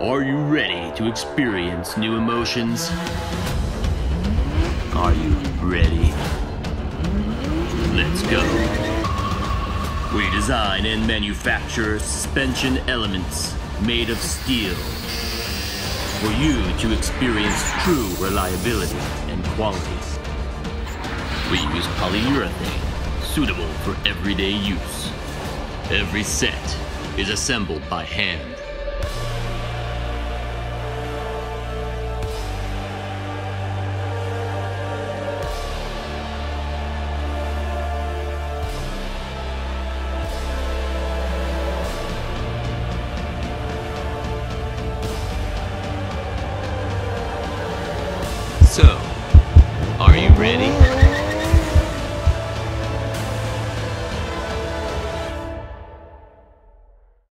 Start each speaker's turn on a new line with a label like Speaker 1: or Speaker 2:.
Speaker 1: Are you ready to experience new emotions? Are you ready? Let's go. We design and manufacture suspension elements made of steel for you to experience true reliability and quality. We use polyurethane, suitable for everyday use. Every set is assembled by hand.